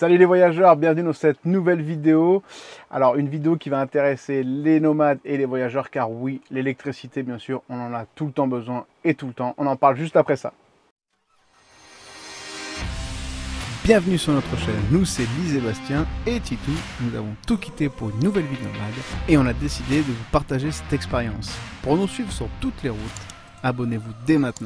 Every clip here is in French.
Salut les voyageurs, bienvenue dans cette nouvelle vidéo. Alors une vidéo qui va intéresser les nomades et les voyageurs car oui, l'électricité bien sûr, on en a tout le temps besoin et tout le temps. On en parle juste après ça. Bienvenue sur notre chaîne, nous c'est Lise et Bastien et Titou. Nous avons tout quitté pour une nouvelle vie de nomade et on a décidé de vous partager cette expérience. Pour nous suivre sur toutes les routes, abonnez-vous dès maintenant.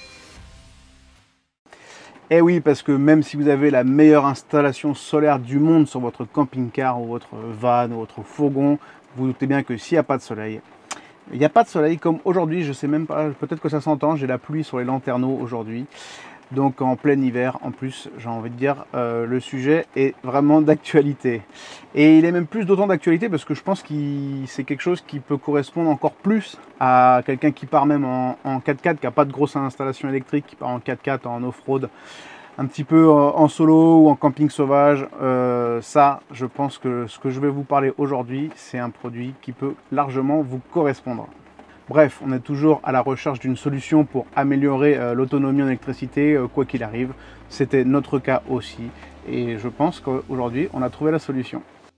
Et oui, parce que même si vous avez la meilleure installation solaire du monde sur votre camping-car ou votre van ou votre fourgon, vous doutez bien que s'il n'y a pas de soleil, il n'y a pas de soleil comme aujourd'hui, je sais même pas, peut-être que ça s'entend, j'ai la pluie sur les lanterneaux aujourd'hui. Donc en plein hiver, en plus, j'ai envie de dire, le sujet est vraiment d'actualité. Et il est même plus d'autant d'actualité parce que je pense que c'est quelque chose qui peut correspondre encore plus à quelqu'un qui part même en 4x4, qui n'a pas de grosse installation électrique, qui part en 4x4, en off-road, un petit peu en solo ou en camping sauvage. Ça, je pense que ce que je vais vous parler aujourd'hui, c'est un produit qui peut largement vous correspondre. Bref, on est toujours à la recherche d'une solution pour améliorer l'autonomie en électricité, quoi qu'il arrive. C'était notre cas aussi. Et je pense qu'aujourd'hui, on a trouvé la solution.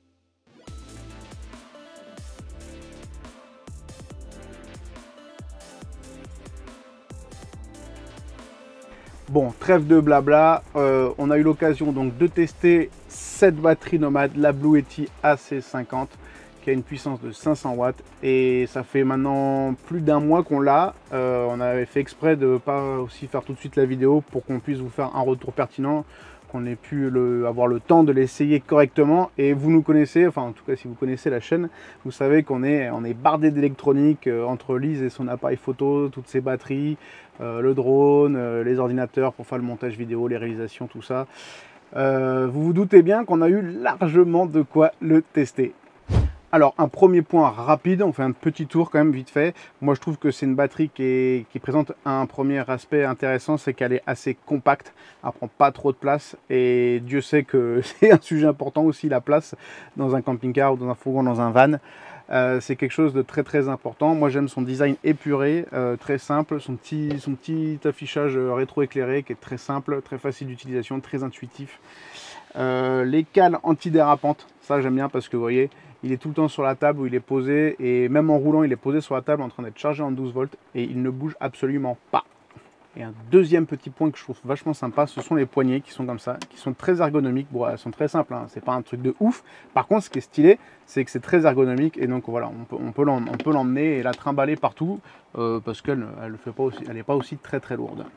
Bon, trêve de blabla, on a eu l'occasion donc de tester cette batterie nomade, la Blue Yeti AC50, qui a une puissance de 500 watts et ça fait maintenant plus d'un mois qu'on l'a. On avait fait exprès de ne pas aussi faire tout de suite la vidéo pour qu'on puisse vous faire un retour pertinent, qu'on ait pu avoir le temps de l'essayer correctement. Et vous nous connaissez, enfin en tout cas si vous connaissez la chaîne, vous savez qu'on est bardé d'électronique entre Lise et son appareil photo, toutes ses batteries, le drone, les ordinateurs pour faire le montage vidéo, les réalisations, tout ça. Vous vous doutez bien qu'on a eu largement de quoi le tester. Alors un premier point rapide, on fait un petit tour quand même vite fait. Moi je trouve que c'est une batterie qui présente un premier aspect intéressant, c'est qu'elle est assez compacte, elle prend pas trop de place et Dieu sait que c'est un sujet important aussi, la place dans un camping-car ou dans un fourgon, dans un van. C'est quelque chose de très important. Moi j'aime son design épuré, très simple, son petit affichage rétro-éclairé qui est très simple, très facile d'utilisation, très intuitif. Les cales antidérapantes, ça j'aime bien parce que vous voyez, il est tout le temps sur la table où il est posé et même en roulant il est posé sur la table en train d'être chargé en 12 volts et il ne bouge absolument pas. Et un deuxième petit point que je trouve vachement sympa, ce sont les poignées qui sont comme ça, qui sont très ergonomiques. Bon, elles sont très simples, hein, c'est pas un truc de ouf. Par contre, ce qui est stylé, c'est que c'est très ergonomique et donc voilà, on peut l'emmener et la trimballer partout parce qu'elle n'est pas aussi très lourde.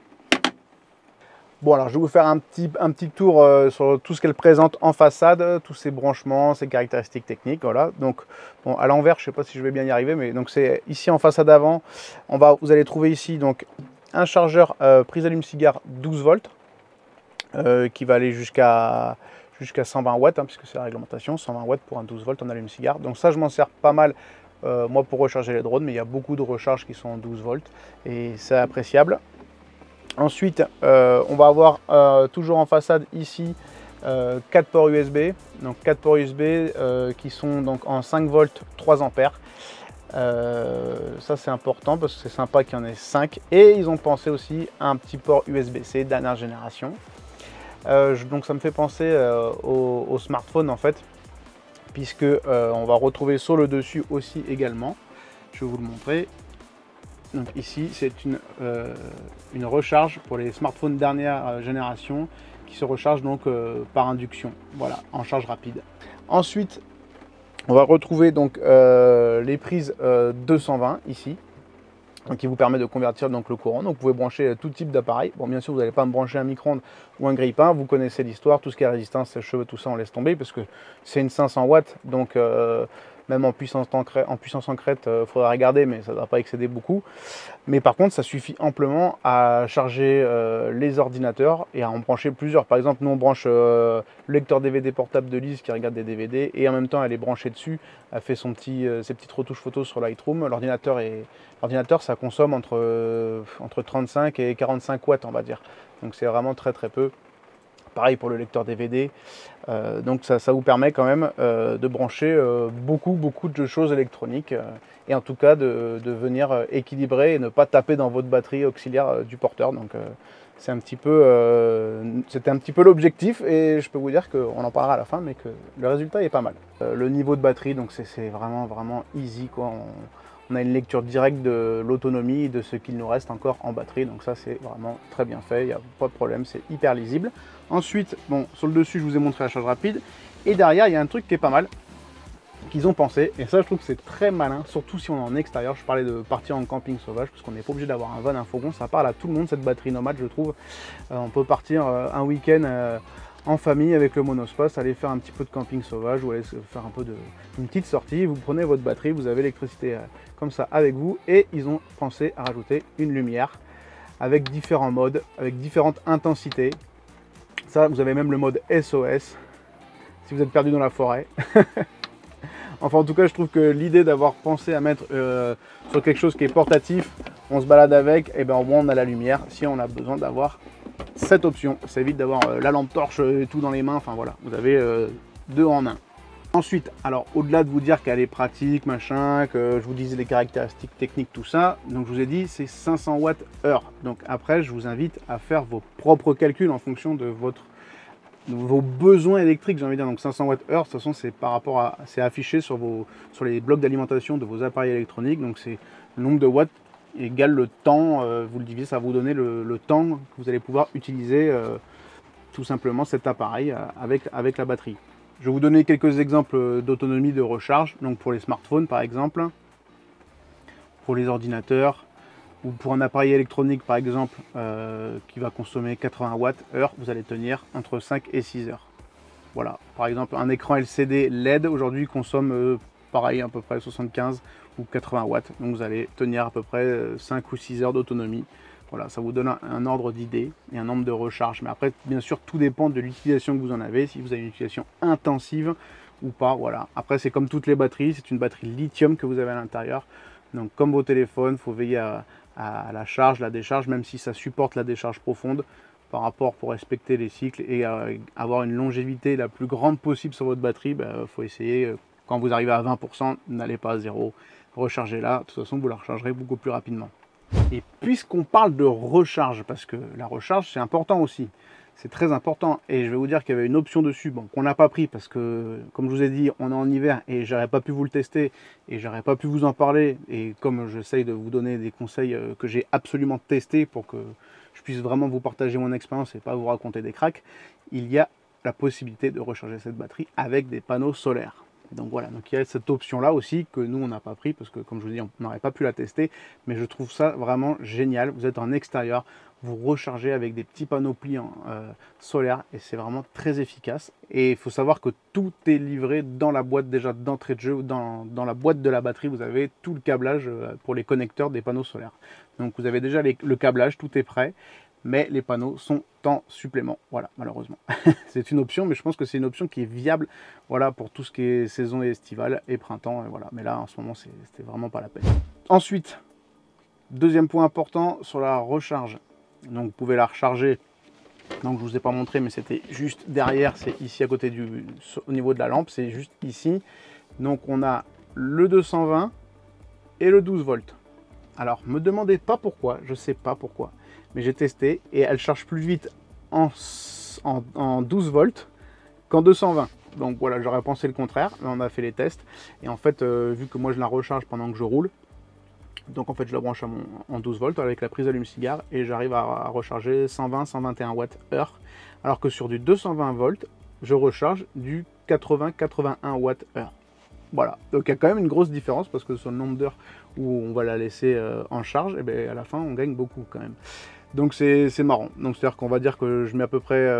Bon, alors je vais vous faire un petit tour sur tout ce qu'elle présente en façade, tous ses branchements, ses caractéristiques techniques, voilà. Donc bon, à l'envers, je ne sais pas si je vais bien y arriver, mais donc c'est ici en façade avant, vous allez trouver ici donc un chargeur prise allume-cigare 12 volts qui va aller jusqu'à 120 watts, hein, puisque c'est la réglementation, 120 watts pour un 12 volts en allume-cigare. Donc ça, je m'en sers pas mal moi pour recharger les drones, mais il y a beaucoup de recharges qui sont en 12 volts et c'est appréciable. Ensuite, on va avoir toujours en façade ici 4 ports USB, donc 4 ports USB qui sont donc en 5 volts 3 ampères. Ça c'est important parce que c'est sympa qu'il y en ait 5 et ils ont pensé aussi à un petit port USB-C dernière génération. Donc ça me fait penser au smartphone en fait, puisque on va retrouver sur le dessus aussi également. Je vais vous le montrer. Donc ici, c'est une recharge pour les smartphones dernière génération qui se recharge donc par induction, voilà, en charge rapide. Ensuite, on va retrouver donc les prises 220 ici, qui vous permet de convertir donc le courant. Donc vous pouvez brancher tout type d'appareil. Bon, bien sûr, vous n'allez pas me brancher un micro-ondes ou un grille-pain. Vous connaissez l'histoire, tout ce qui est résistance, sèche-cheveux, tout ça, on laisse tomber parce que c'est une 500 watts. Donc même en puissance en crête, il faudra regarder, mais ça ne va pas excéder beaucoup. Mais par contre, ça suffit amplement à charger les ordinateurs et à en brancher plusieurs. Par exemple, nous on branche le lecteur DVD portable de Lise qui regarde des DVD et en même temps elle est branchée dessus. Elle fait ses petites retouches photos sur Lightroom. L'ordinateur, ça consomme entre 35 et 45 watts, on va dire. Donc c'est vraiment très peu. Pareil pour le lecteur DVD. Donc ça vous permet quand même de brancher beaucoup de choses électroniques et en tout cas de venir équilibrer et ne pas taper dans votre batterie auxiliaire du porteur. Donc c'était un petit peu l'objectif, et je peux vous dire qu'on en parlera à la fin, mais que le résultat est pas mal. Le niveau de batterie, donc c'est vraiment easy, quoi. On a une lecture directe de l'autonomie et de ce qu'il nous reste encore en batterie, donc ça c'est vraiment très bien fait, il n'y a pas de problème, c'est hyper lisible. Ensuite, bon, sur le dessus je vous ai montré la charge rapide, et derrière il y a un truc qui est pas mal, qu'ils ont pensé, et ça je trouve que c'est très malin, surtout si on est en extérieur. Je parlais de partir en camping sauvage, parce qu'on n'est pas obligé d'avoir un van, un fourgon, ça parle à tout le monde cette batterie nomade, je trouve. On peut partir un week-end en famille avec le monospace, aller faire un petit peu de camping sauvage ou aller faire une petite sortie, vous prenez votre batterie, vous avez l'électricité comme ça avec vous, et ils ont pensé à rajouter une lumière avec différents modes, avec différentes intensités. Ça, vous avez même le mode SOS si vous êtes perdu dans la forêt. Enfin, en tout cas, je trouve que l'idée d'avoir pensé à mettre sur quelque chose qui est portatif, on se balade avec, et bien au moins on a la lumière si on a besoin d'avoir cette option. Ça évite d'avoir la lampe torche et tout dans les mains. Enfin voilà, vous avez deux en un. Ensuite, alors au-delà de vous dire qu'elle est pratique, machin, que je vous disais les caractéristiques techniques, tout ça, donc je vous ai dit c'est 500 watts heure. Donc après, je vous invite à faire vos propres calculs en fonction de vos besoins électriques, j'ai envie de dire. Donc 500 watts heure, de toute façon c'est affiché sur les blocs d'alimentation de vos appareils électroniques. Donc c'est le nombre de watts égale le temps, vous le divisez, ça va vous donner le temps que vous allez pouvoir utiliser tout simplement cet appareil avec la batterie. Je vais vous donner quelques exemples d'autonomie de recharge. Donc pour les smartphones par exemple, pour les ordinateurs, ou pour un appareil électronique par exemple qui va consommer 80 watts heure, vous allez tenir entre 5 et 6 heures. Voilà, par exemple un écran LCD LED aujourd'hui consomme pareil à peu près 75 ou 80 watts, donc vous allez tenir à peu près 5 ou 6 heures d'autonomie. Voilà, ça vous donne un ordre d'idée et un nombre de recharge. Mais après, bien sûr, tout dépend de l'utilisation que vous en avez, si vous avez une utilisation intensive ou pas. Voilà. Après, c'est comme toutes les batteries, c'est une batterie lithium que vous avez à l'intérieur. Donc comme vos téléphones, il faut veiller à la charge, la décharge, même si ça supporte la décharge profonde par rapport pour respecter les cycles et avoir une longévité la plus grande possible sur votre batterie. Faut essayer, quand vous arrivez à 20%, n'allez pas à zéro, rechargez-la, de toute façon vous la rechargerez beaucoup plus rapidement. Et puisqu'on parle de recharge, parce que la recharge c'est important aussi, c'est très important, et je vais vous dire qu'il y avait une option dessus, bon, qu'on n'a pas pris parce que, comme je vous ai dit, on est en hiver et j'aurais pas pu vous le tester et j'aurais pas pu vous en parler, et comme j'essaye de vous donner des conseils que j'ai absolument testés pour que je puisse vraiment vous partager mon expérience et pas vous raconter des cracks, il y a la possibilité de recharger cette batterie avec des panneaux solaires. Donc voilà, donc il y a cette option là aussi que nous on n'a pas pris parce que, comme je vous dis, on n'aurait pas pu la tester, mais je trouve ça vraiment génial. Vous êtes en extérieur, vous rechargez avec des petits panneaux pliants solaires et c'est vraiment très efficace. Et il faut savoir que tout est livré dans la boîte déjà d'entrée de jeu. Dans la boîte de la batterie, vous avez tout le câblage pour les connecteurs des panneaux solaires. Donc vous avez déjà le câblage, tout est prêt. Mais les panneaux sont en supplément, voilà, malheureusement. C'est une option, mais je pense que c'est une option qui est viable, voilà, pour tout ce qui est saison estivale et printemps, et voilà. Mais là, en ce moment, c'était vraiment pas la peine. Ensuite, deuxième point important sur la recharge. Donc, vous pouvez la recharger. Donc, je vous ai pas montré, mais c'était juste derrière, c'est ici à côté au niveau de la lampe, c'est juste ici. Donc, on a le 220 et le 12 volts. Alors, me demandez pas pourquoi, je sais pas pourquoi. Mais j'ai testé et elle charge plus vite en 12 volts qu'en 220. Donc voilà, j'aurais pensé le contraire, mais on a fait les tests. Et en fait, vu que moi je la recharge pendant que je roule, donc en fait je la branche en 12 volts avec la prise allume-cigare et j'arrive à recharger 120-121 watts heure. Alors que sur du 220 volts, je recharge du 80-81 watts heure. Voilà, donc il y a quand même une grosse différence parce que sur le nombre d'heures où on va la laisser en charge, et bien à la fin on gagne beaucoup quand même. Donc c'est marrant. Donc c'est-à-dire qu'on va dire que je mets à peu près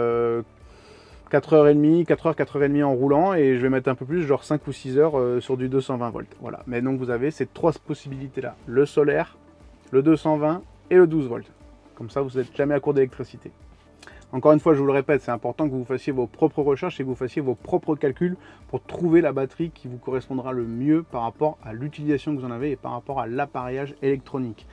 4h30, 4h30 en roulant et je vais mettre un peu plus, genre 5 ou 6 heures sur du 220 volts. Voilà. Mais donc vous avez ces trois possibilités-là. Le solaire, le 220 et le 12 volts. Comme ça, vous n'êtes jamais à court d'électricité. Encore une fois, je vous le répète, c'est important que vous fassiez vos propres recherches et que vous fassiez vos propres calculs pour trouver la batterie qui vous correspondra le mieux par rapport à l'utilisation que vous en avez et par rapport à l'appareillage électronique.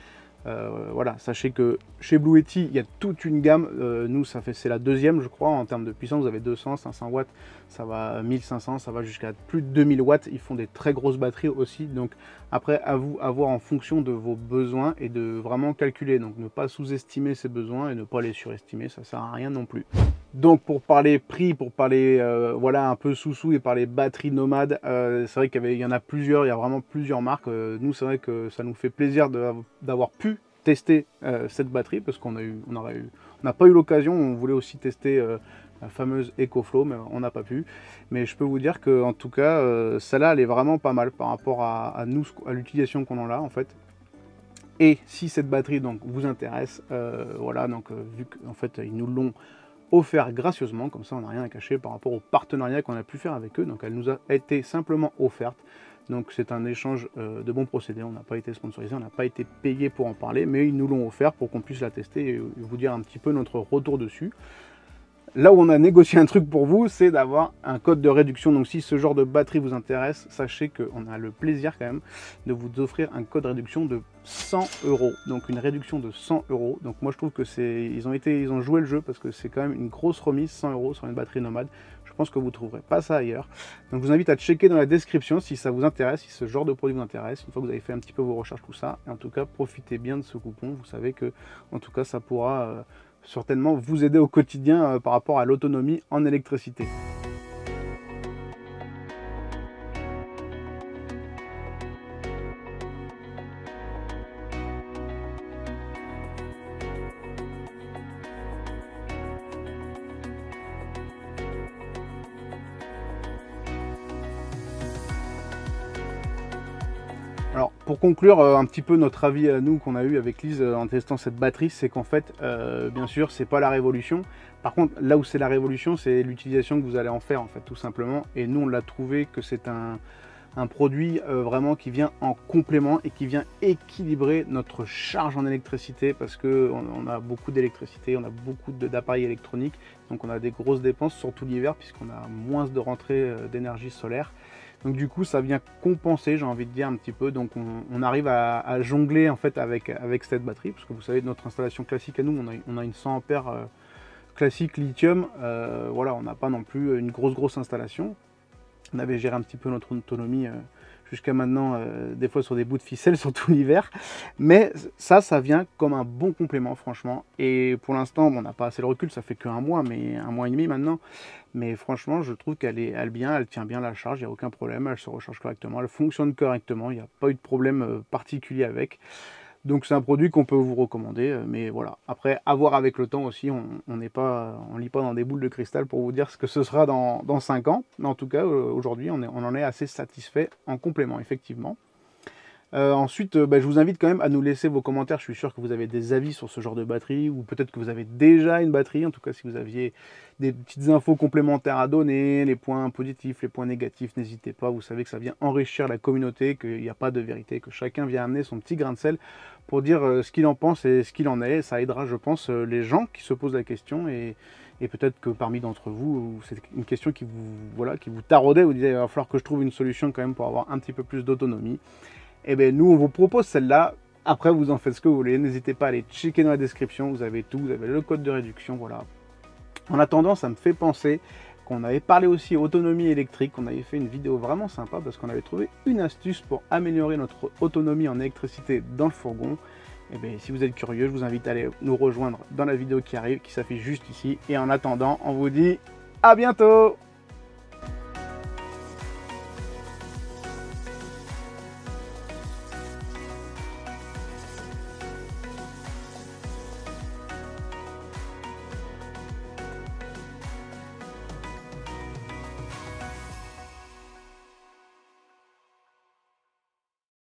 Voilà, sachez que chez Blue Yeti, il y a toute une gamme. Nous, c'est la deuxième, je crois, en termes de puissance. Vous avez 200, 500 watts, ça va 1500, ça va jusqu'à plus de 2000 watts. Ils font des très grosses batteries aussi. Donc après, à vous à voir en fonction de vos besoins et de vraiment calculer. Donc ne pas sous-estimer ses besoins et ne pas les surestimer, ça sert à rien non plus. Donc pour parler prix, pour parler voilà, un peu sous-sous et parler batterie nomade, c'est vrai qu'il y en a plusieurs, il y a vraiment plusieurs marques. Nous, c'est vrai que ça nous fait plaisir d'avoir pu tester cette batterie parce qu'on n'a pas eu l'occasion. On voulait aussi tester la fameuse EcoFlow, mais on n'a pas pu. Mais je peux vous dire que en tout cas, celle-là, elle est vraiment pas mal par rapport à nous, à l'utilisation qu'on en a en fait. Et si cette batterie donc vous intéresse, voilà, donc vu qu'en fait ils nous l'ont offert gracieusement, comme ça on n'a rien à cacher par rapport au partenariat qu'on a pu faire avec eux. Donc elle nous a été simplement offerte. Donc c'est un échange de bons procédés, on n'a pas été sponsorisé, on n'a pas été payé pour en parler, mais ils nous l'ont offert pour qu'on puisse la tester et vous dire un petit peu notre retour dessus. Là où on a négocié un truc pour vous, c'est d'avoir un code de réduction. Donc si ce genre de batterie vous intéresse, sachez qu'on a le plaisir quand même de vous offrir un code de réduction de 100 €. Donc une réduction de 100 €. Donc moi je trouve que ils ont joué le jeu parce que c'est quand même une grosse remise, 100 € sur une batterie nomade. Je pense que vous ne trouverez pas ça ailleurs. Donc je vous invite à checker dans la description si ça vous intéresse, si ce genre de produit vous intéresse, une fois que vous avez fait un petit peu vos recherches, tout ça. Et en tout cas, profitez bien de ce coupon. Vous savez que en tout cas ça pourra certainement vous aider au quotidien par rapport à l'autonomie en électricité. Alors pour conclure un petit peu notre avis à nous qu'on a eu avec Lise en testant cette batterie, c'est qu'en fait bien sûr c'est pas la révolution. Par contre là où c'est la révolution, c'est l'utilisation que vous allez en faire en fait tout simplement. Et nous on l'a trouvé que c'est un produit vraiment qui vient en complément et qui vient équilibrer notre charge en électricité parce que on a beaucoup d'électricité, on a beaucoup d'appareils électroniques, donc on a des grosses dépenses surtout l'hiver puisqu'on a moins de rentrée d'énergie solaire. Donc du coup ça vient compenser, j'ai envie de dire un petit peu, donc on arrive à jongler en fait avec cette batterie, parce que vous savez notre installation classique à nous, on a une 100 ampères classique lithium, voilà, on n'a pas non plus une grosse installation. On avait géré un petit peu notre autonomie jusqu'à maintenant, des fois sur des bouts de ficelle, surtout l'hiver. Mais ça vient comme un bon complément, franchement. Et pour l'instant, bon, on n'a pas assez le recul, ça fait qu'un mois, mais un mois et demi maintenant. Mais franchement, je trouve qu'elle tient bien la charge, il n'y a aucun problème, elle se recharge correctement, elle fonctionne correctement, il n'y a pas eu de problème particulier avec. Donc c'est un produit qu'on peut vous recommander, mais voilà. Après, à voir avec le temps aussi, on lit pas dans des boules de cristal pour vous dire ce que ce sera dans 5 ans. Mais en tout cas, aujourd'hui, on en est assez satisfait en complément, effectivement. Ensuite, je vous invite quand même à nous laisser vos commentaires. Je suis sûr que vous avez des avis sur ce genre de batterie, ou peut-être que vous avez déjà une batterie. En tout cas, si vous aviez des petites infos complémentaires à donner, les points positifs, les points négatifs, n'hésitez pas. Vous savez que ça vient enrichir la communauté, qu'il n'y a pas de vérité, que chacun vient amener son petit grain de sel pour dire ce qu'il en pense et ce qu'il en est. Ça aidera, je pense, les gens qui se posent la question et peut-être que parmi d'entre vous, c'est une question qui vous taraudait, vous disiez il va falloir que je trouve une solution quand même pour avoir un petit peu plus d'autonomie. Et bien nous on vous propose celle-là, après vous en faites ce que vous voulez, n'hésitez pas à aller checker dans la description, vous avez tout, vous avez le code de réduction, voilà. En attendant, ça me fait penser qu'on avait parlé aussi autonomie électrique, on avait fait une vidéo vraiment sympa parce qu'on avait trouvé une astuce pour améliorer notre autonomie en électricité dans le fourgon. Et bien si vous êtes curieux, je vous invite à aller nous rejoindre dans la vidéo qui arrive, qui s'affiche juste ici. Et en attendant, on vous dit à bientôt!